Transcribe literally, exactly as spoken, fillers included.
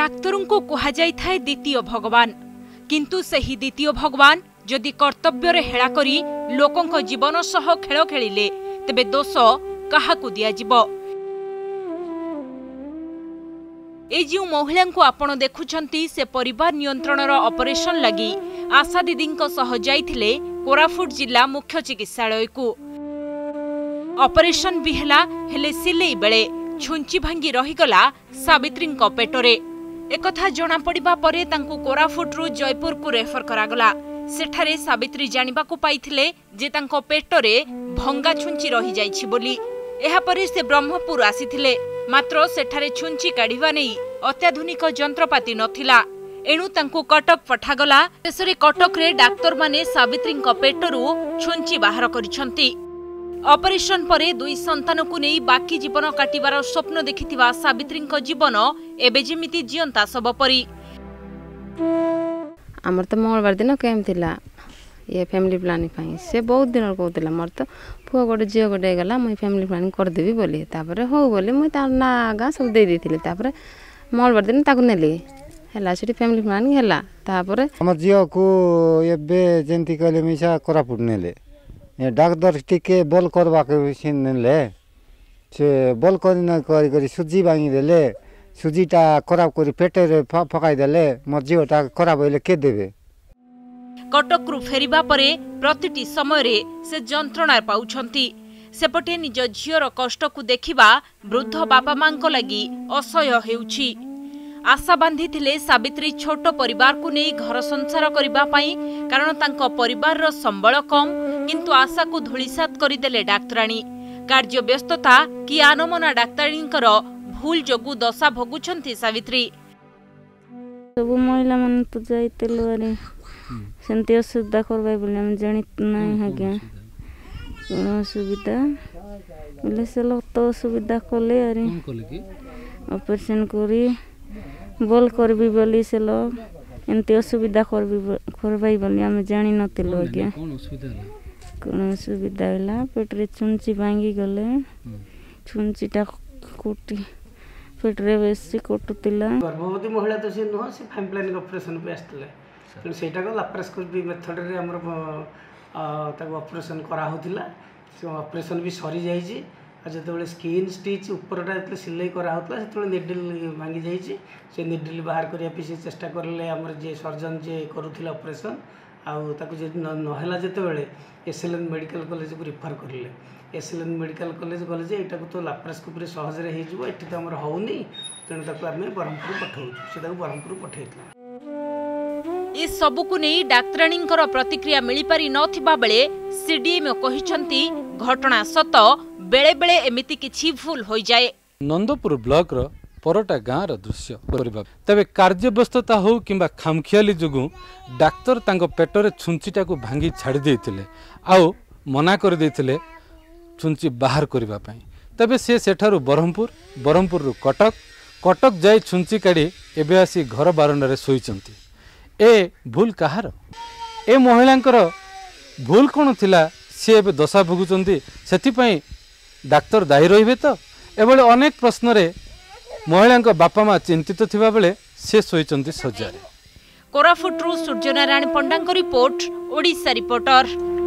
डाक्तरों को कहा जाय थाए द्वितीय भगवान किंतु सही द्वितीय भगवान जदि कर्तव्य रे हेळा करी लोकंक जीवन सह खेल खेलिले तेबे दोष काहाकू दिया जिवो। ए जो महिला को आपण देखुछंती से परिवार नियंत्रणर ऑपरेशन लगी आशा दीदींक सह जाइथिले कोरापुट जिला मुख्य चिकित्सालय को। ऑपरेशन भी हेला हेले सिलेई बेले छुंची भांगी रहीगला सावित्रींक पेटरे। एकथा जना पड़िबा परे तांकु कोरापुटरू जयपुर को रेफर करागला। सेठारे सावित्री जानिबा को पाइथिले जे तांको पेटरे भंगा छुंची रही जाइछि बोली। एहा परे से ब्रह्मपुर आसीथिले मात्र सेठारे छुंची काढिबा नै अत्याधुनिक जंत्रपाति नथिला एणु तांकु कटक पठागला। शेषरे कटक रे डाक्टर माने सावित्रींक पेटरू छुंची बाहर करिसंती। ऑपरेशन परे दुई संतान को नहीं बाकी जीवन काटिबार स्वप्न देखिथिबा सावित्रींक जीवन एबे जेमिति जियंता सब परी। आमर तो मंगलवार दिन केम थिला ये फैमिली प्लानिंग पाई से बहुत दिन कहूला मोर तो पुआ गोटे झील गोटे गला मुई फैमिली प्लानिंग करदेवी बोली तापर हो बोली मुई तार ना गा सब दे देथिले तापर मंगलवार दिन ताकू नेली हैला सेठी फैमिली प्लानिंग हैला तापर हमर झील को एबे जेंती कहले मिसा कोरापुट नेले ए डाक्टर टिके बल करबा के सिन नेले से बल करी न करी करी सुजी बांगी देले सुजीटा खराब करी पेटे रे फकाई देले मोर झीलटा खराब होइले के देबे। कटकरू फेरिबा परे प्रतिटी समय रे से जंत्रणा पाउछंती। सेपटे निज झीवर कष्ट को देखिबा वृद्ध बापा मांको लगी असह्य हेउछि। आशा बांधिथिले सावित्री छोट परिवार को नहीं घर संसार करिबा पाई कारण तांको परिवार रो संबळ कम किंतु आशा को धूलिसात करिदेले डाक्तराणी। कार्य व्यस्तता कि आनमना डाक्तराणींकर भूल जोगु दशा भोगुछंती सावित्री। सब महिला मन तो जाइतेलो अरे सेंती असुविधा करबाई बोले हम जानी नहीं हाग्या कोन असुविधा बोले से लोग तो असुविधा कले अरे ऑपरेशन करी बोल करबी बोली से लोग एंती असुविधा करबी करबाई बोली हम जानी नतिलो हाग्या कोन असुविधा कोन असुविधा होला पेटरे छुंची भांगी गले छुंचीटा कोटी पेटरे बेसी कोटुतिला। गर्भवती महिला तो से नुह से फैमिली प्लानिंग ऑपरेशन पे आसले तेणु सेटा को लाप्रोस्कोपी मेथड रे हमर ताको ऑपरेशन करा होतिला से ऑपरेशन भी सरी जाइछि आ जते स्किन स्टिच ऊपरटा जते सिलाई करा होतला सेते निडल भांगी जाइछि से निडल बाहर करिया पिसे चेष्टा करले हमर जे सर्जन जे करूथिला ऑपरेशन आउ ताको जे नहला जते बेले एसएलएन मेडिकल कॉलेज को रिफर करले एसएलएन मेडिकल कॉलेज कॉलेज एटा को तो लाप्रोस्कोपी रे सहज रे हे जबो एठी त हमर होउनी तेणु ताको आमे बरहमपुर पठाउ से ताको बरहमपुर पठेइतला। ए सबु को नहीं डाक्तराणींकर प्रतिक्रिया मिली पारि नथिबा बेले सीडीएमओ कहिसंती घटना सत बेले बेले एमिति किछि भूल होई जाए। नंदपुर ब्लॉक रो परटा गाँ रो दृश्य परिबा तबे कार्य व्यस्तता हो किंबा खामखियाली जुगु डाक्तर तांको पेटरे छुंचीटा को भांगी छाड़ी देथिले आउ मना कर देथिले छुंची बाहर करबा पई तबे से सेठारु बरहमपुर बरहमपुर रु कटक कटक जाई छुंची काडी एबे आसी घर बारंडारे सोईचंती। ए भूल कहार ए महिलांकर भूल कौन थिला सी एबे दशा भोगुचंती सेति पई डाक्तर दायी रहिबे तो एबळे अनेक प्रश्न रे महिलांक बापा माँ चिंतित थिबा बेले से सोईचंती सज्जारे। कोरापुटरू सूर्यनारायण पंडांक रिपोर्ट ओडिशा रिपोर्टर।